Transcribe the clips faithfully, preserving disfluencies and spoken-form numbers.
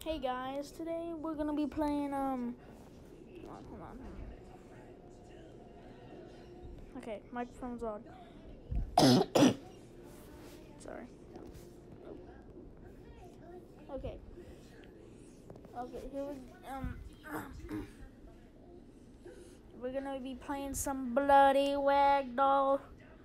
Hey guys, today we're gonna be playing, um, hold on, hold on. Okay, microphone's on. Sorry. Okay. Okay, here we, um, we're gonna be playing some bloody ragdoll.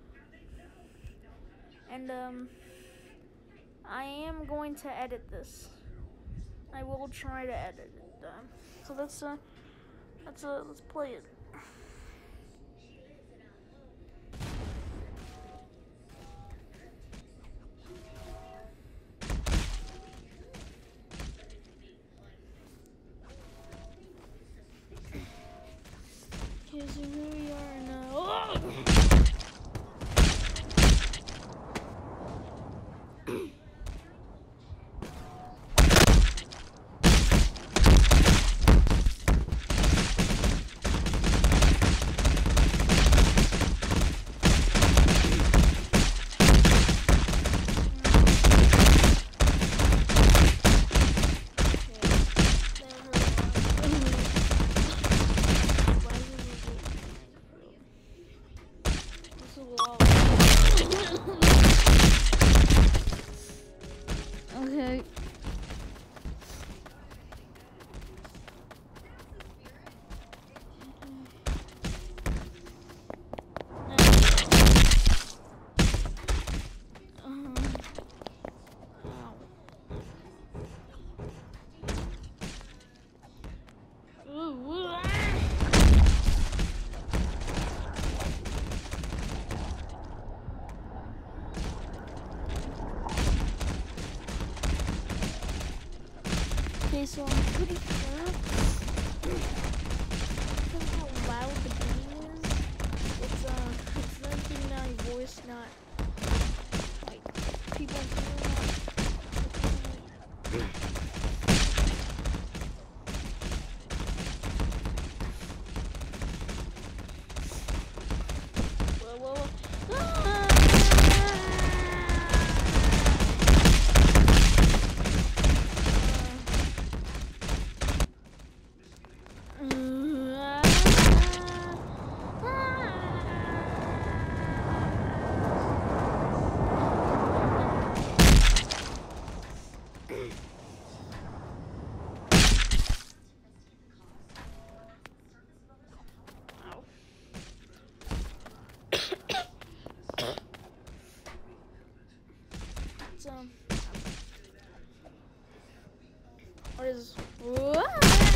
And, um, I am going to edit this. I will try to edit it. Um, so let's, uh, let's, uh, let's play it. Okay, so here we are now. Oh! Okay. Okay, so I'm pretty sure because how loud the game is, it's uh, it's making my voice not like people hearing it. Whoa, whoa, whoa. Ah! Um, what is what?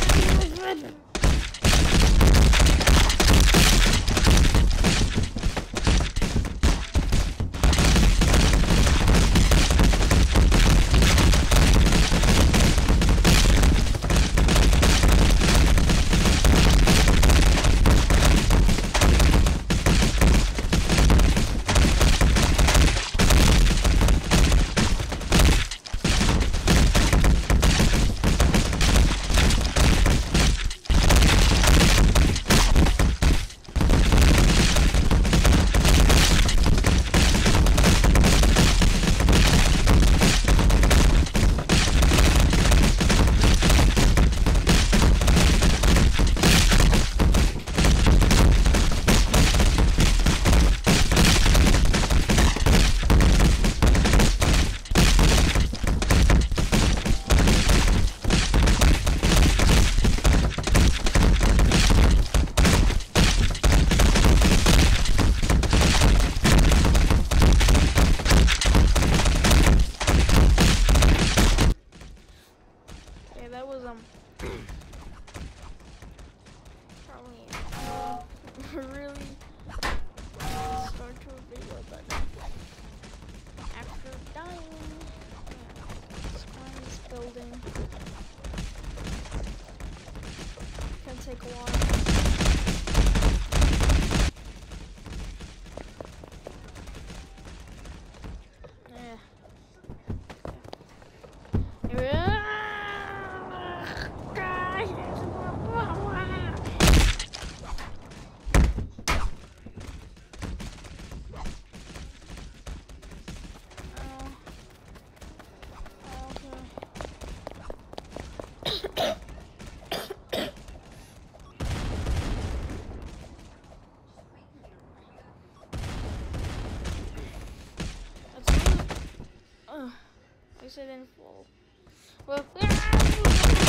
That was um probably uh, really start to a video, but after dying, yeah, let's climb this building. Can take a while. Yeah. Yeah. guess I didn't fall. Well,